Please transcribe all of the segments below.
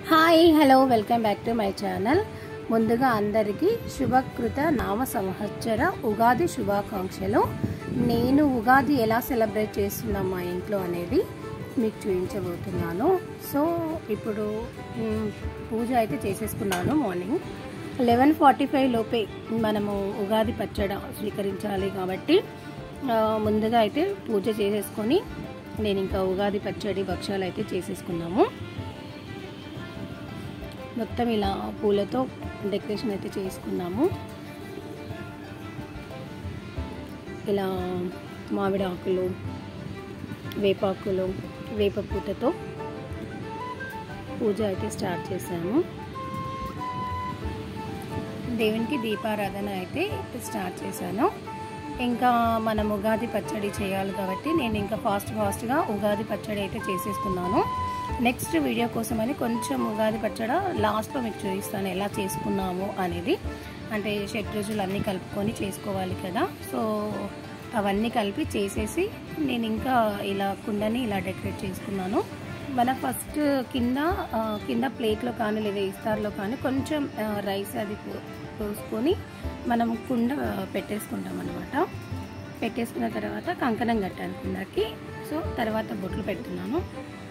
Hi hello welcome back to my channel. ముందుగా అందరికీ శుభకృత నామ సంవత్సర ఉగాది శుభాకాంక్షలు. నేను ఉగాది ఎలా సెలబ్రేట్ చేస్తున్నాం మా ఇంట్లో అనేది మీకు చూపించబోతున్నాను. సో ఇప్పుడు పూజ అయితే చేసేసుకున్నాను. మార్నింగ్ 11:45 లోపే మనము ఉగాది పచ్చడి స్వీకరించాలి కాబట్టి ముందుగా అయితే పూజ చేసేసుకొని నేను ఇంకా ఉగాది పచ్చడి భక్షాలు అయితే చేసేసుకున్నాము. మొత్తం ఇలా పూలతో డెకరేషన్ అయితే చేసుకున్నాము. ఇలా మామిడి ఆకులు, వేపాకులు, వేప పూతతో పూజ అయితే స్టార్ట్ చేశాము. దేవునికి దీపారాధన అయితే స్టార్ట్ చేశాను. ఇంకా మనం ఉగాది పచ్చడి చేయాలి కాబట్టి నేను ఇంకా ఫాస్ట్గా ఉగాది పచ్చడి అయితే చేసేసుకున్నాను. నెక్స్ట్ వీడియో కోసమని కొంచెం ఉగాది పచ్చడి లాస్ట్లో మీకు చూపిస్తాను ఎలా చేసుకున్నాము అనేది. అంటే షడ్రుచులు అన్నీ కలుపుకొని చేసుకోవాలి కదా. సో అవన్నీ కలిపి చేసేసి నేను ఇంకా ఇలా కుండని ఇలా డెకరేట్ చేసుకున్నాను. మన ఫస్ట్ కింద ప్లేట్లో కానీ లేదా ఇస్తార్లో కానీ కొంచెం రైస్ అది పోసుకొని మనం కుండ పెట్టేసుకుంటాం అన్నమాట. పెట్టేసుకున్న తర్వాత కంకణం కట్టాను కుండకి. సో తర్వాత బొట్లు పెడుతున్నాను.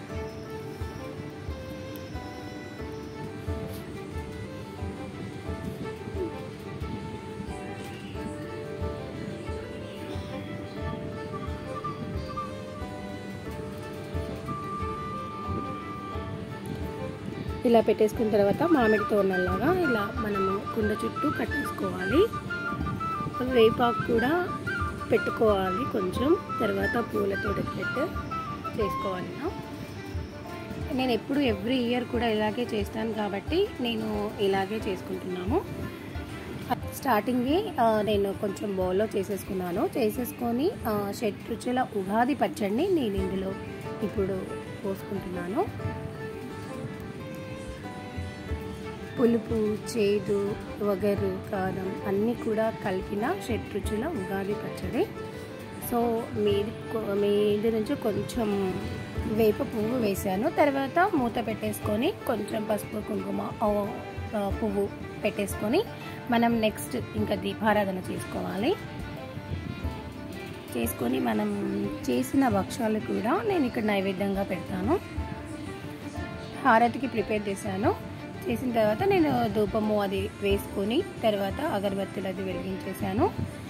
ఇలా పెట్టేసుకున్న తర్వాత మామిడి తోరణాలాగా ఇలా మనము కుండ చుట్టూ కట్టేసుకోవాలి. వేపాకు కూడా పెట్టుకోవాలి కొంచెం. తర్వాత పూలతో డెకరేట్ చేసుకోవాలి. నేను ఎప్పుడు ఎవ్రీ ఇయర్ కూడా ఇలాగే చేస్తాను కాబట్టి నేను ఇలాగే చేసుకుంటున్నాము. స్టార్టింగే నేను కొంచెం బౌల్లో చేసేసుకొని షడ్రుచుల ఉగాది పచ్చడిని నేను ఇందులో ఇప్పుడు పోసుకుంటున్నాను. పులుపు, చేదు, వగరు, కారం అన్నీ కూడా కలిపిన షడ్రుచుల ఉగాది పచ్చడి. సో మీది నుంచి కొంచెం వేప పువ్వు వేసాను. తర్వాత మూత పెట్టేసుకొని కొంచెం పసుపు, కుంకుమ, పువ్వు పెట్టేసుకొని మనం నెక్స్ట్ ఇంకా దీపారాధన చేసుకొని మనం చేసిన భక్షాలు కూడా నేను ఇక్కడ నైవేద్యంగా పెడతాను. హారతికి ప్రిపేర్ చేశాను. చేసిన తర్వాత నేను ధూపము అది వేసుకొని తర్వాత అగరబత్తులు అది వెలిగించేసాను.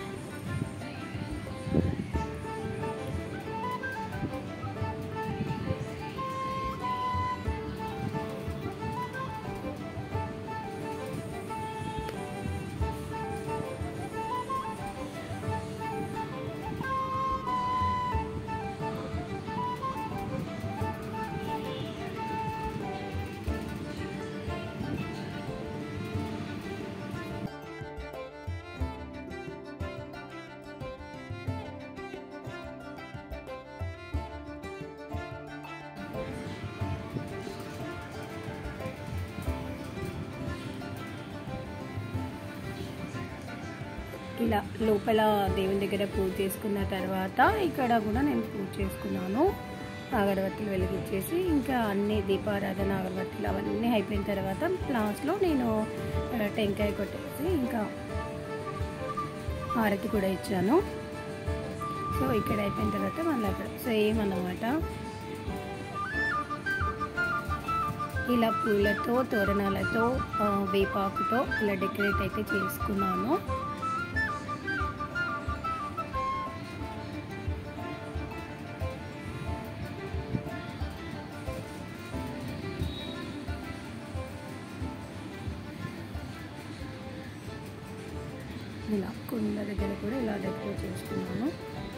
ఇలా లోపల దేవుని దగ్గర పూజ చేసుకున్న తర్వాత ఇక్కడ కూడా నేను పూజ చేసుకున్నాను. అగరబత్తులు వెలిగించేసి ఇంకా అన్ని దీపారాధన అగరబత్తులు అవన్నీ అయిపోయిన తర్వాత లాస్ట్లో నేను టెంకాయ కొట్టేసి ఇంకా హారతి కూడా ఇచ్చాను. సో ఇక్కడ అయిపోయిన తర్వాత మళ్ళీ అక్కడ సేమ్ అన్నమాట. ఇలా పూలతో, తోరణాలతో, వేపాకుతో ఇలా డెకరేట్ అయితే చేసుకున్నాను. ఇలా కుండ దగ్గర కూడా ఇలా డెకరేట్ చేసుకున్నాను.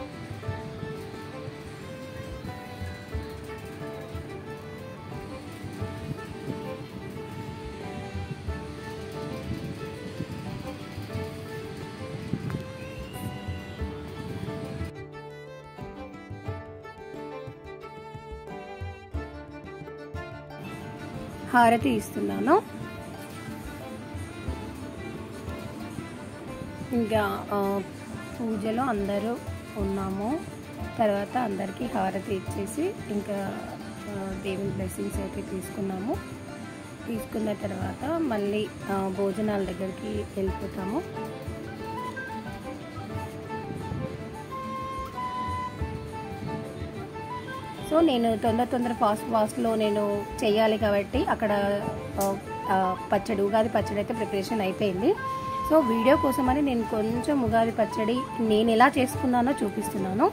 హారతి ఇస్తున్నాను. ఇంకా పూజలో అందరూ ఉన్నాము. తర్వాత అందరికీ హారతి ఇచ్చేసి ఇంకా దేవుని బ్లెస్సింగ్స్ అయితే తీసుకున్నాము. తీసుకున్న తర్వాత మళ్ళీ భోజనాల దగ్గరికి వెళ్ళిపోతాము. సో నేను తొందర ఫాస్ట్లో నేను చేయాలి కాబట్టి అక్కడ పచ్చడి, ఉగాది పచ్చడి అయితే ప్రిపరేషన్ అయిపోయింది. సో వీడియో కోసమని నేను కొంచెం ఉగాది పచ్చడి నేను ఎలా చేసుకున్నానో చూపిస్తున్నాను.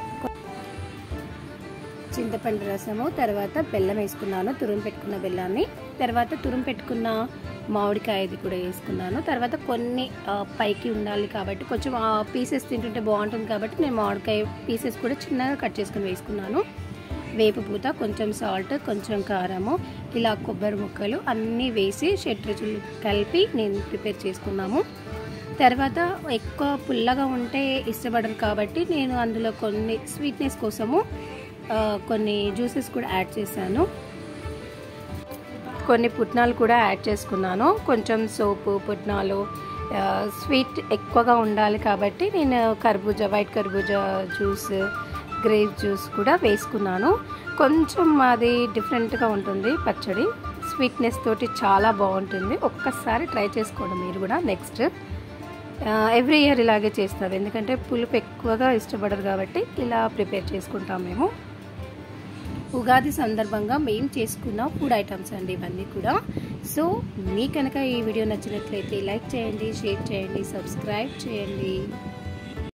చింతపండు రసము, తర్వాత బెల్లం వేసుకున్నాను, తురుము పెట్టుకున్న బెల్లాన్ని, తర్వాత తురుము పెట్టుకున్న మామిడికాయది కూడా వేసుకున్నాను. తర్వాత కొన్ని పైకి ఉండాలి కాబట్టి కొంచెం పీసెస్ తింటుంటే బాగుంటుంది కాబట్టి నేను మామిడికాయ పీసెస్ కూడా చిన్నగా కట్ చేసుకుని వేసుకున్నాను. వేపు పూత, కొంచెం సాల్ట్, కొంచెం కారము, ఇలా కొబ్బరి ముక్కలు అన్నీ వేసి షడ్రుచులు కలిపి నేను ప్రిపేర్ చేసుకున్నాము. తర్వాత ఎక్కువ పుల్లగా ఉంటే ఇష్టపడరు కాబట్టి నేను అందులో కొన్ని స్వీట్నెస్ కోసము కొన్ని జ్యూసెస్ కూడా యాడ్ చేశాను. కొన్ని పుట్నాలు కూడా యాడ్ చేసుకున్నాను. కొంచెం సోపు, పుట్నాలు, స్వీట్ ఎక్కువగా ఉండాలి కాబట్టి నేను వైట్ కర్బూజా జ్యూస్, గ్రేప్ జ్యూస్ కూడా వేసుకున్నాను. కొంచెం అది డిఫరెంట్గా ఉంటుంది పచ్చడి, స్వీట్నెస్ తోటి చాలా బాగుంటుంది. ఒక్కసారి ట్రై చేసుకోవడం మీరు కూడా. నెక్స్ట్ ఎవ్రీ ఇయర్ ఇలాగే చేస్తాం, ఎందుకంటే పులుపు ఎక్కువగా ఇష్టపడరు కాబట్టి ఇలా ప్రిపేర్ చేసుకుంటాం మేము. ఉగాది సందర్భంగా మేము చేసుకున్న ఫుడ్ ఐటమ్స్ అండి ఇవన్నీ కూడా. సో మీ కనుక ఈ వీడియో నచ్చినట్లయితే లైక్ చేయండి, షేర్ చేయండి, సబ్స్క్రైబ్ చేయండి.